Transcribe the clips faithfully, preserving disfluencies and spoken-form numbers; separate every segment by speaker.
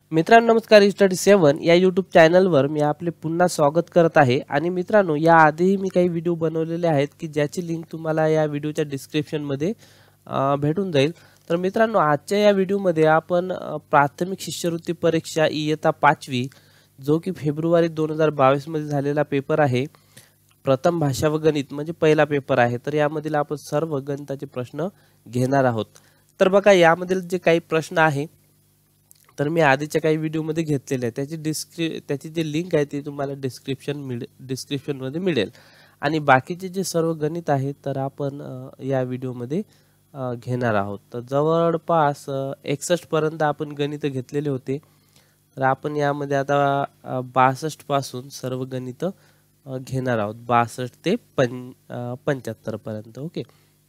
Speaker 1: मित्रांनो नमस्कार. स्टडी सेवन या यूट्यूब चॅनलवर मी आपले पुन्हा स्वागत करत आहे. आणि मित्रांनो याआधीही मी काही व्हिडिओ बनवलेले आहेत की ज्याची लिंक तुम्हाला या व्हिडिओच्या डिस्क्रिप्शनमध्ये भेटून जाईल. तर मित्रांनो आजच्या या व्हिडिओमध्ये आपण प्राथमिक शिष्यवृत्ती परीक्षा इयत्ता पाचवी जो की फेब्रुवारी दोन हजार बावीस मध्ये झालेला पेपर आहे, प्रथम भाषा व गणित म्हणजे पहिला पेपर आहे. तर यामधील आपण सर्व गणिताचे प्रश्न घेणार आहोत. तर बघा यामधील जे काही प्रश्न आहे तर मी आधीच्या काही व्हिडिओमध्ये घेतलेले आहे, त्याची डिस्क्रि त्याची जी लिंक आहे ती तुम्हाला डिस्क्रिप्शन मिळ डिस्क्रिप्शनमध्ये मिळेल. आणि बाकीचे जे सर्व गणित आहेत तर आपण या व्हिडिओमध्ये घेणार आहोत. तर जवळपास एकसष्ट पर्यंत आपण गणित घेतलेले होते. तर आपण यामध्ये आता बासष्ट पासून सर्व गणित घेणार आहोत, बासष्ट ते पं पंच्याहत्तर पर्यंत. ओके,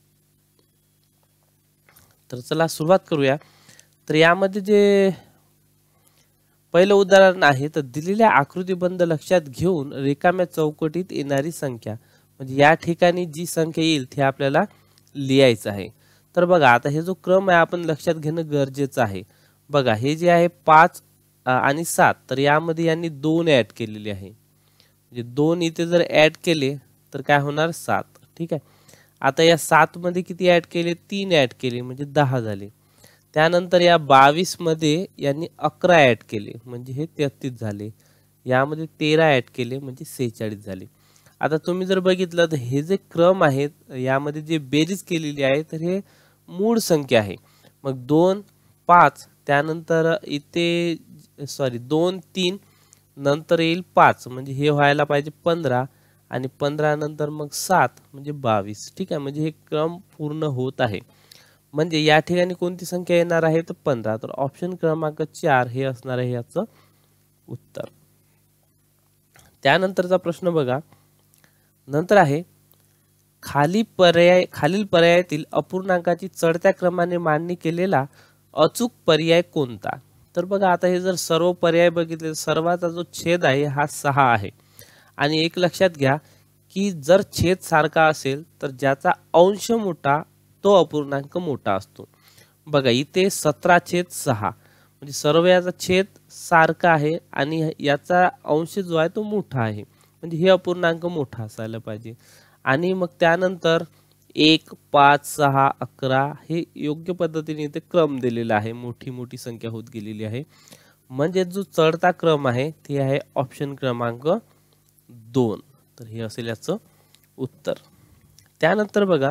Speaker 1: तर चला सुरुवात करूया. तर यामध्ये जे पहिलं उदाहरण आहे, तर दिलेल्या आकृतीबंध लक्षात घेऊन रिकाम्या चौकटीत येणारी संख्या, म्हणजे या ठिकाणी जी संख्या येईल ती आपल्याला लिहायचं आहे. तर बघा आता हे जो क्रम आहे आपण लक्षात घेणं गरजेचं आहे. बघा हे जे आहे पाच आणि सात, तर यामध्ये यांनी दोन ऍड केलेले आहे, म्हणजे दोन इथे जर ऍड केले तर काय होणार सात. ठीक आहे, आता या सात मध्ये किती ऍड केले, तीन ऍड केले म्हणजे दहा झाले. त्यानंतर या बावीस मध्ये यांनी अकरा ऍड केले म्हणजे हे तेहतीस झाले. यामध्ये तेरा ऍड केले म्हणजे सेहेचाळीस झाले. आता तुम्ही जर बघितलं तर हे जे क्रम आहेत यामध्ये जे बेरीज केलेली आहे तर हे मूळ संख्या आहे. मग दोन पाच, त्यानंतर इथे सॉरी दोन तीन, नंतर येईल पाच म्हणजे हे व्हायला पाहिजे पंधरा, आणि पंधरा नंतर मग सात म्हणजे बावीस. ठीक आहे, म्हणजे हे क्रम पूर्ण होत आहे. म्हणजे या ठिकाणी कोणती संख्या येणार आहे तर पंधरा. तर ऑप्शन क्रमांक चार हे असणार आहे याचं उत्तर. त्यानंतरचा प्रश्न बघा, नंतर आहे खाली पर्याय खालील पर्यायातील अपूर्णांकाची चढत्या क्रमाने मांडणी केलेला अचूक पर्याय कोणता. तर बघा आता हे जर सर्व पर्याय बघितले, सर्वाचा जो छेद आहे हा सहा आहे. आणि एक लक्षात घ्या की जर छेद सारखा असेल तर ज्याचा अंश मोठा तो अपूर्णांक मोठा असतो. बघा इथे सतरा छेद सहा म्हणजे सर्व याचा छेद सारखा आहे आणि याचा अंश जो आहे तो मोठा आहे, म्हणजे हे अपूर्णांक मोठा असायला पाहिजे. आणि मग त्यानंतर एक पाच सहा अकरा हे योग्य पद्धतीने इथे क्रम दिलेला आहे, मोठी मोठी संख्या होत गेलेली आहे. म्हणजे जो चढता क्रम आहे ते आहे ऑप्शन क्रमांक दोन. तर हे असेल याचं उत्तर. त्यानंतर बघा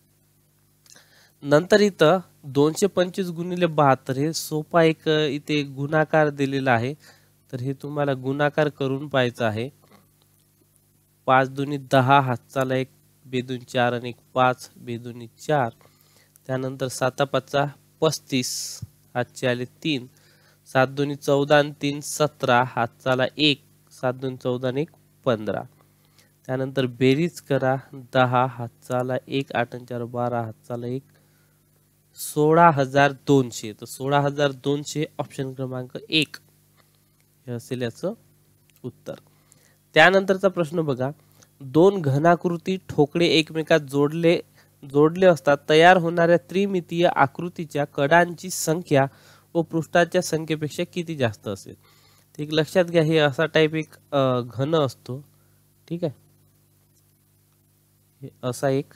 Speaker 1: नंतर इथं दोनशे पंचवीस गुणिले बहात्तर हे सोपा एक इथे गुणाकार दिलेला आहे. तर हे तुम्हाला गुणाकार करून पाहायचं आहे. पाच दुनी दहा, हातचाला एक, बेदून चार आणि एक पाच, बेदुनी चार. त्यानंतर साता पाचा पस्तीस, हातचे आले तीन, सात दुनी चौदा आणि तीन सतरा, हातचाला एक, सात दोन चौदा आणि एक पंधरा. त्यानंतर बेरीज करा, दहा, हातचाला एक, आठ आणि चार बारा, हातचाला एक, सोळा हजार दोनशे. तर सोळा हजार दोनशे ऑप्शन क्रमांक एक हे असेल याचं उत्तर. त्यानंतरचा प्रश्न बघा, दोन घनाकृती ठोकळे एकमेकात जोडले जोडले असतात तयार होणाऱ्या त्रिमितीय आकृतीच्या कडांची संख्या व पृष्ठाच्या संख्येपेक्षा किती जास्त असेल. ठीक लक्षात घ्या, हे असा टाइप एक घन असतो. ठीक आहे, हे असा एक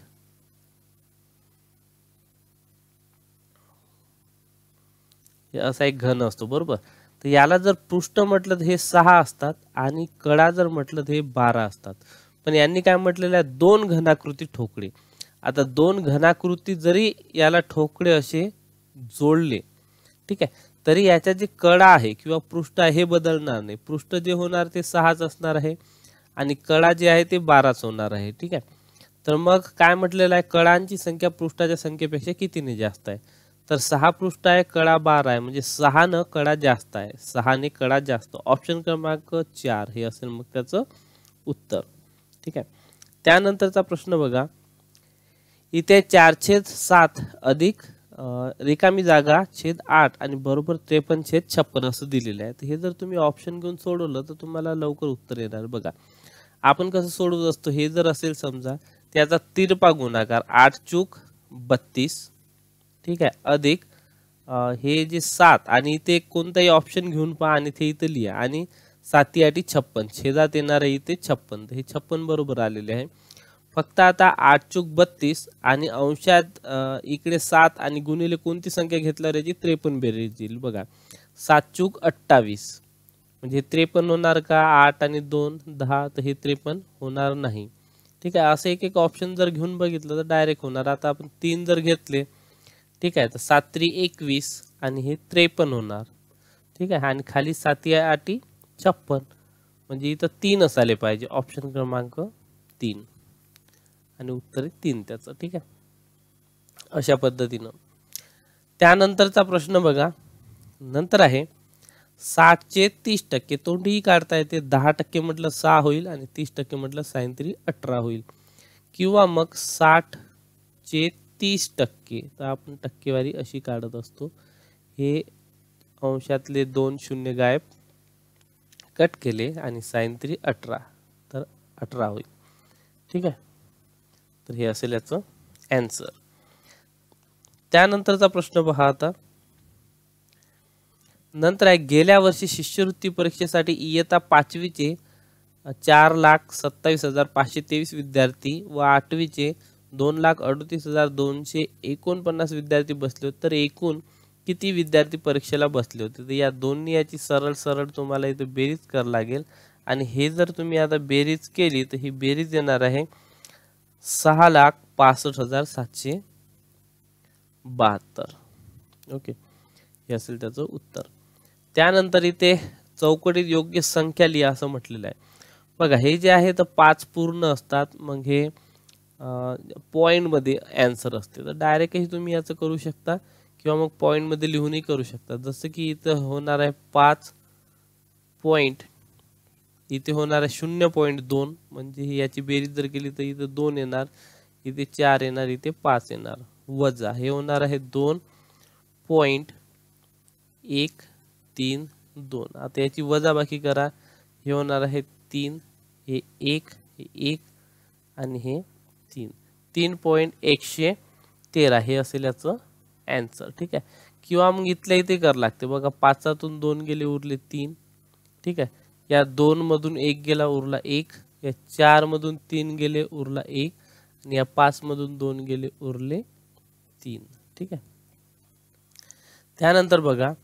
Speaker 1: हे असा एक घन असतो बरोबर. तर याला जर पृष्ठ म्हटलं तर हे सहा असतात आणि कडा जर म्हटलं तर हे बारा असतात. पण यांनी काय म्हटलेलं आहे, दोन घनाकृती ठोकळे. आता दोन घनाकृती जरी याला ठोकळे असे जोडले, ठीक आहे, तरी याच्या जे कडा आहे किंवा पृष्ठ आहे हे बदलणार नाही. पृष्ठ जे होणार ते सहाच असणार आहे आणि कडा जे आहे ते बाराच होणार आहे. ठीक आहे, तर मग काय म्हटलेलं आहे, कडांची संख्या पृष्ठाच्या संख्येपेक्षा कितीने जास्त आहे. तर सहा पृष्ठ आहे, कडा बारा आहे, म्हणजे सहा न कडा जास्त आहे, सहा ने कडा जास्त. ऑप्शन क्रमांक चार हे असेल मग त्याचं उत्तर. ठीक आहे, त्यानंतरचा प्रश्न बघा, इथे चार छेद सात अधिक रिकामी जागा छेद आठ आणि बरोबर त्रेपन्न छेद छप्पन असं दिलेलं आहे. तर हे जर तुम्ही ऑप्शन घेऊन सोडवलं तर तुम्हाला लवकर उत्तर येणार. बघा आपण कसं सोडवत असतो, हे जर असेल समजा त्याचा तिरपा गुणाकार आठ चूक बत्तीस, ठीक आहे, अधिक हे जे सात आणि इथे कोणताही ऑप्शन घेऊन पहा आणि ते इथे लिहा आणि साती आठी छप्पन छेदात येणार आहे इथे छप्पन, हे छप्पन बरोबर आलेले आहे. फक्त आता आठ चूक बत्तीस आणि अंशात इकडे सात आणि गुणिले कोणती संख्या घेतल्यावर याची त्रेपन्न बेरीज येईल. बघा सात चूक अठ्ठावीस म्हणजे त्रेपन्न होणार का? आठ आणि दोन दहा, तर हे त्रेपन्न होणार नाही. ठीक आहे, असं एक एक ऑप्शन जर घेऊन बघितलं तर डायरेक्ट होणार. आता आपण तीन जर घेतले, ठीक आहे, तर सात त्री एकवीस आणि हे त्रेपन्न होणार. ठीक आहे, आणि खाली साती आठी छप्पन म्हणजे इथं तीन असायला पाहिजे, ऑप्शन क्रमांक तीन आणि उत्तर तीन त्याचं. ठीक आहे, अशा पद्धतीनं. त्यानंतरचा प्रश्न बघा, नंतर आहे साठचे तीस टक्के तोंडीही काढता येते. दहा टक्के म्हटलं सहा होईल आणि तीस टक्के म्हटलं साईन तरी अठरा होईल. किंवा मग साठचे तीस टक्के, तर आपण टक्केवारी अशी काढत असतो. हे अंशातले दोन शून्य गायब कट केले आणि साईन तरी अठरा, तर अठरा होईल. ठीक आहे, तर हे असेल याचं ॲन्सर. त्यानंतरचा प्रश्न पहा आता. नंतर आहे गेल्या वर्षी शिष्यवृत्ती परीक्षेसाठी इयत्ता पाचवीचे चार लाख सत्तावीस हजार पाचशे तेवीस विद्यार्थी व आठवीचे दोन लाख अडतीस हजार दोनशे एकोणपन्नास विद्यार्थी बसले होते. तर एकूण किती विद्यार्थी परीक्षेला बसले होते? तर या दोन्ही याची सरळ सरळ तुम्हाला इथे बेरीज करावी लागेल आणि हे जर तुम्ही आता बेरीज केली तर ही बेरीज येणार आहे सहा लाख पासष्ट हजार सातशे बहात्तर. ओके, हे असेल त्याचं उत्तर. त्यानंतर इथे चौकटीत योग्य संख्या लिहा असं म्हटलेलं आहे. बघा हे जे आहे तर पाच पूर्ण असतात, मग हे पॉईंटमध्ये ॲन्सर असते. तर डायरेक्टही तुम्ही याचं करू शकता किंवा मग पॉईंटमध्ये लिहूनही करू शकता. जसं की इथं होणार आहे पाच पॉईंट, इथे होणार आहे शून्य पॉईंट दोन, म्हणजे ही याची बेरीज जर केली तर इथं दोन येणार, इथे चार येणार, इथे पाच येणार. वजा हे होणार आहे दोन पॉईंट एक तीन दोन. आता याची वजाबाकी करा, हे होणार आहे तीन, हे एक, हे एक आणि हे तीन, तीन पॉईंट एकशे तेरा हे असेल याचं ॲन्सर. ठीक आहे, किंवा मग इथल्या इथे करावं लागते. बघा पाचातून दोन गेले उरले तीन. ठीक आहे, या दोन मधून एक गेला उरला एक, या चार मधून तीन गेले उरला एक आणि या पाच मधून दोन गेले उरले तीन. ठीक आहे, त्यानंतर बघा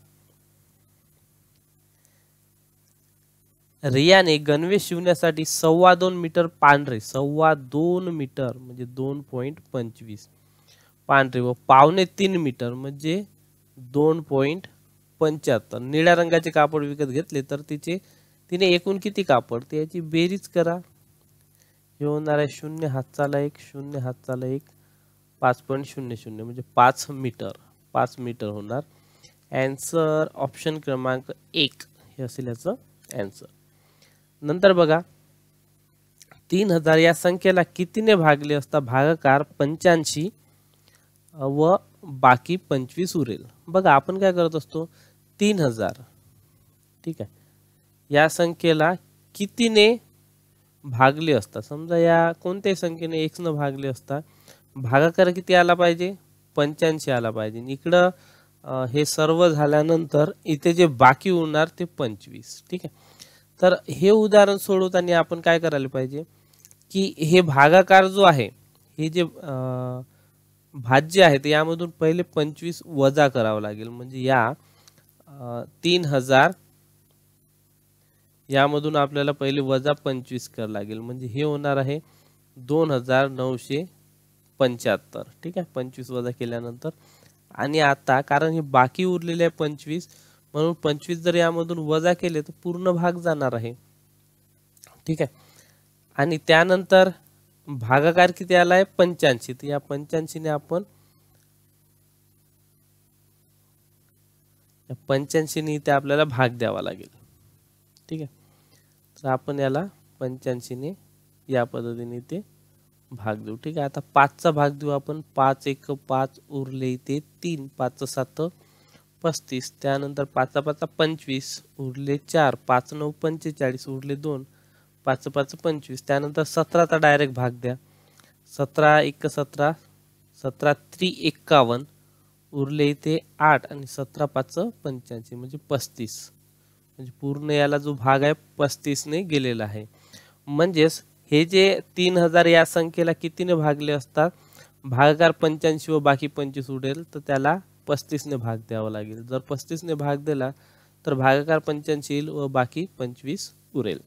Speaker 1: रियाने गणवेश शिवण्यासाठी सव्वा दोन मीटर पांढरे, सव्वा दोन मीटर म्हणजे दोन पॉईंट पंचवीस पांढरे व पावणे तीन मीटर म्हणजे दोन पॉईंट पंच्याहत्तर निळ्या रंगाचे कापड विकत घेतले तर तिचे तिने एकूण किती कापड, ते याची बेरीज करा. हे होणार आहे शून्य हातचाला एक, शून्य हातचाला एक, पाच पॉईंट शून्य शून्य म्हणजे पाच मीटर, पाच मीटर होणार. ॲन्सर ऑप्शन क्रमांक एक हे असेल याचं ॲन्सर. नंतर बघा तीन हजार या संख्येला कितीने भागले असता भागाकार पंच्याऐंशी व बाकी पंचवीस उरेल. बघा आपण काय करत असतो, तीन हजार, ठीक आहे, या संख्येला कितीने भागले असता, समजा या कोणत्याही संख्येने एक्स न भागले असता भागाकार किती आला पाहिजे, पंच्याऐंशी आला पाहिजे. इकडं हे सर्व झाल्यानंतर इथे जे बाकी उरणार ते पंचवीस. ठीक आहे, तर हे उदाहरण सोडवताना आपण काय करायला पाहिजे की हे भागाकार जो आहे, हे जे भाज्य आहे ते यामधून पहिले पंचवीस वजा करावं लागेल. म्हणजे या तीन हजार यामधून आपल्याला पहिले वजा पंचवीस करावं लागेल. म्हणजे हे होणार आहे दोन हजार नऊशे पंच्याहत्तर. ठीक आहे, पंचवीस वजा केल्यानंतर. आणि आता कारण हे बाकी उरलेले आहे पंचवीस, म्हणून पंचवीस जर यामधून वजा केले तर पूर्ण भाग जाणार आहे. ठीक आहे, आणि त्यानंतर भागाकार किती आला आहे पंच्याऐंशी, तर या पंच्याऐंशी ने आपण या पंच्याऐंशी ने इथे आपल्याला भाग द्यावा लागेल. ठीक आहे, तर आपण याला पंच्याऐंशी ने या पद्धतीने इथे भाग देऊ. ठीक आहे, आता पाचचा भाग देऊ आपण. पाच एक पाच उरले इथे तीन, पाच सात पस्तीस, त्यानंतर पाचा पाचा पंचवीस उरले चार, पाच नऊ पंचेचाळीस उरले दोन, पाच पाच पंचवीस, त्यानंतर सतराचा डायरेक्ट भाग द्या. सतरा एक सतरा, सतरा त्री एक्कावन्न उरले इथे आठ आणि सतरा पाच पंच्याऐंशी म्हणजे पस्तीस, म्हणजे पूर्ण याला जो भाग आहे पस्तीसने गेलेला आहे. म्हणजेच हे जे तीन हजार या संख्येला कितीने भागले असतात, भागाकार पंच्याऐंशी व बाकी पंचवीस उडेल तर त्याला पस्तीसने भाग द्यावा लागेल. जर पस्तीसने भाग दिला तर भागाकार पंच्याऐंशी येईल व बाकी पंचवीस उरेल.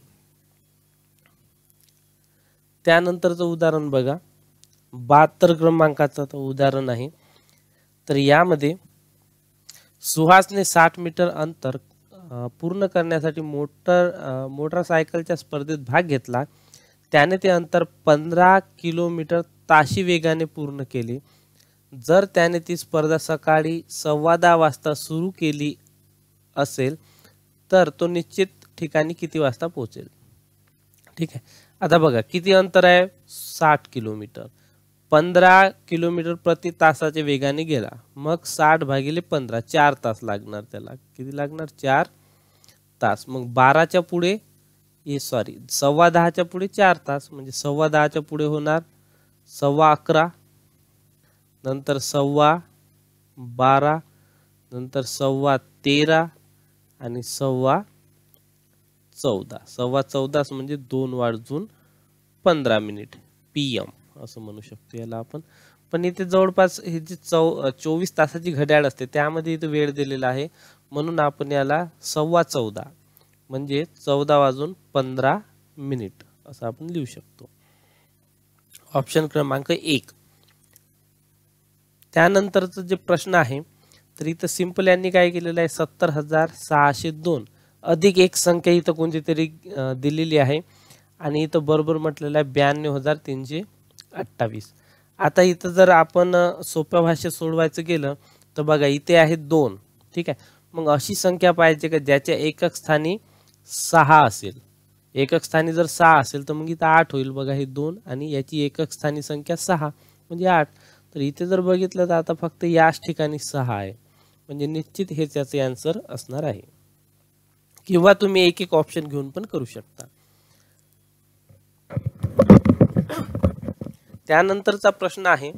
Speaker 1: त्यानंतरचं उदाहरण बघा, बहात्तर क्रमांकाचं उदाहरण आहे. तर यामध्ये सुहासने साठ मीटर अंतर पूर्ण करण्यासाठी मोटर मोटरसायकलच्या स्पर्धेत भाग घेतला. त्याने ते अंतर पंधरा किलोमीटर ताशी वेगाने पूर्ण केले. जर त्याने ती स्पर्धा सकाळी सव्वा दहा वाजता सुरू केली असेल तर तो निश्चित ठिकाणी किती वाजता पोहोचेल. ठीक आहे, आता बघा किती अंतर आहे, साठ किलोमीटर. पंधरा किलोमीटर प्रति तासाच्या वेगाने गेला, मग साठ भागिले पंधरा, चार तास लागणार. त्याला किती लागणार, चार तास. मग बाराच्या पुढे ये सॉरी सव्वा दहाच्या पुढे चार तास, म्हणजे सव्वा दहाच्या पुढे होणार सव्वा अकरा, नंतर सव्वा बारा, नंतर सव्वा तेरा आणि सव्वा चौदा. सव्वा चौदास म्हणजे दोन वाजून पंधरा मिनिट पी एम असं म्हणू शकतो याला आपण. पण इथे जवळपास हे जी चौ चोवीस तासाची घड्याळ असते त्यामध्ये इथे वेळ दिलेला आहे, म्हणून आपण याला सव्वा चौदा म्हणजे चौदा वाजून पंधरा मिनिट असं आपण लिहू शकतो. ऑप्शन क्रमांक एक. त्यानंतरचं जे प्रश्न आहे तर इथं सिंपल यांनी काय केलेलं आहे, सत्तर हजार सहाशे दोन अधिक एक संख्या इथं कोणती तरी दिलेली आहे आणि इथं बरोबर म्हटलेलं आहे ब्याण्णव हजार तीनशे अठ्ठावीस. आता इथं जर आपण सोप्या भाषेत सोडवायचं गेलं तर बघा इथे आहे दोन. ठीक आहे, मग अशी संख्या पाहिजे का ज्याच्या एकक स्थानी सहा असेल. एकक स्थानी जर सहा असेल तर मग इथं आठ होईल. बघा हे दोन आणि याची एकक स्थानी संख्या सहा म्हणजे आठ. तर इथे जर बघितलं तर आता फक्त याच ठिकाणी सहा आहे, म्हणजे निश्चित हे त्याचे आन्सर असणार आहे. किंवा तुम्ही एक एक ऑप्शन घेऊन पण करू शकता. त्यानंतरचा प्रश्न आहे,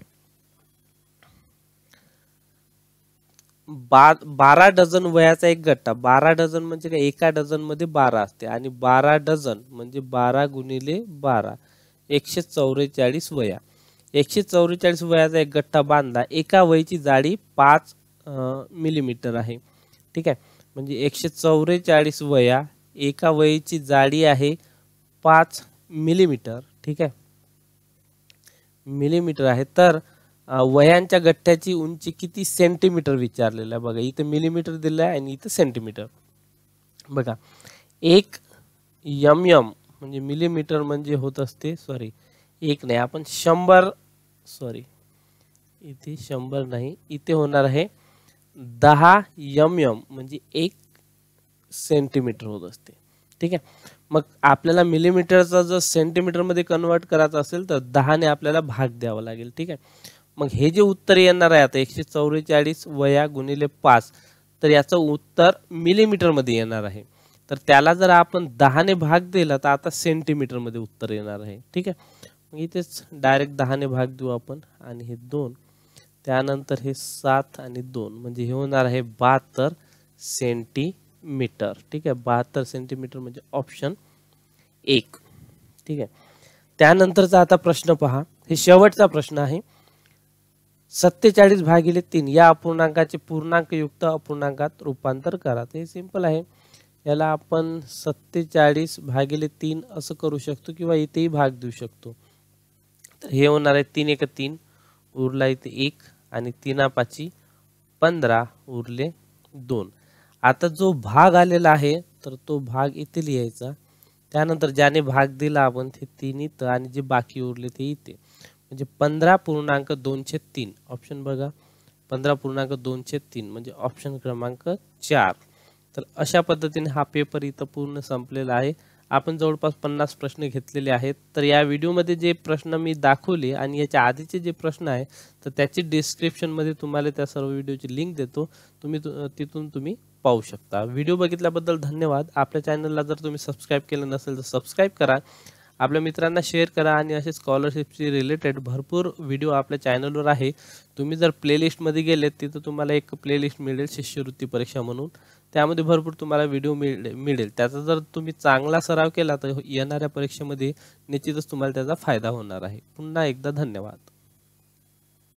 Speaker 1: बा बारा डझन वयाचा एक गट्टा. बारा डझन म्हणजे काय, एका डझन मध्ये बारा असते आणि बारा डझन म्हणजे बारा गुणिले बारा, एकशे चौवेचाळीस वया. एकशे चौवेचाळीस वयाचा एक गट्टा बांधला. एका वहीची जाडी पाच मिलीमीटर आहे. ठीक आहे, म्हणजे एकशे चौवेचाळीस वया, एका वहीची जाडी आहे पाच मिलीमीटर. ठीक आहे, मिलीमीटर आहे. तर वयांच्या गठ्ठ्याची उंची किती सेंटीमीटर विचारलेलं आहे. बघा इथं मिलीमीटर दिलं आहे आणि इथं सेंटीमीटर. बघा एक यम यम म्हणजे मिलीमीटर म्हणजे होत असते, सॉरी एक नाही आपण शंभर, सॉरी इथे शंभर नाही, इथे होणार आहे दहा यम यम म्हणजे एक सेंटीमीटर होत असते. ठीक आहे, मग आपल्याला मिलीमीटरचा जर सेंटीमीटर मध्ये कन्वर्ट करायचं असेल तर दहाने आपल्याला भाग द्यावा लागेल. ठीक आहे, मग हे जे उत्तर येणार आहे आता एकशे चौवेचाळीस वया गुणिले पाच, तर याचं उत्तर मिलीमीटर मध्ये येणार आहे. तर त्याला जर आपण दहाने भाग दिला तर आता सेंटीमीटर मध्ये उत्तर येणार आहे. ठीक आहे, मग इथेच डायरेक्ट दहाने भाग देऊ आपण आणि हे दोन, त्यानंतर हे सात आणि दोन म्हणजे हे होणार आहे बहात्तर सेंटीमीटर. ठीक आहे, बहात्तर सेंटीमीटर म्हणजे ऑप्शन एक. ठीक आहे, त्यानंतरचा आता प्रश्न पहा, हे शेवटचा प्रश्न आहे. सत्तेचाळीस भागिले तीन या अपूर्णांकाचे पूर्णांकयुक्त अपूर्णांकात रूपांतर करा. हे सिंपल आहे, याला आपण सत्तेचाळीस भागिले तीन असं करू शकतो किंवा इथेही भाग देऊ शकतो. तर हे होणार आहे तीन एक तीन, उरला इथे एक आणि तीना पाची पंधरा, उरले दोन. आता जो भाग आलेला आहे तर तो भाग इथे लिहायचा. त्यानंतर ज्याने भाग दिला आपण ते तीन इथं आणि जे बाकी उरले ते इथे, म्हणजे पंधरा पूर्णांक दोनशे तीन. ऑप्शन बघा पंधरा पूर्णांक दोनशे तीन म्हणजे ऑप्शन क्रमांक चार. तर अशा पद्धतीने हा पेपर इथं पूर्ण संपलेला आहे. आपण जवळपास पन्नास प्रश्न घेतलेले आहेत. तर या व्हिडिओमध्ये जे प्रश्न मी दाखवले आणि याच्या आधीचे जे प्रश्न आहे तर त्याची डिस्क्रिप्शनमध्ये तुम्हाला त्या सर्व व्हिडिओची लिंक देतो, तुम्ही तिथून तुम्ही पाहू शकता. व्हिडिओ बघितल्याबद्दल धन्यवाद. आपल्या चॅनलला जर तुम्ही सबस्क्राईब केलं नसेल तर सबस्क्राईब करा आपल्या मित्रांना शेअर करा आणि असे स्कॉलरशिपशी रिलेटेड भरपूर व्हिडिओ आपल्या चॅनलवर आहे. तुम्ही जर प्लेलिस्टमध्ये गेलेत तिथं तुम्हाला एक प्लेलिस्ट मिळेल शिष्यवृत्ती परीक्षा म्हणून. त्यामध्ये भरपूर तुम्हाला व्हिडिओ मिळ मिळेल. त्याचा जर तुम्ही चांगला सराव केला तर येणाऱ्या परीक्षेमध्ये निश्चितच तुम्हाला त्याचा फायदा होणार आहे. पुन्हा एकदा धन्यवाद.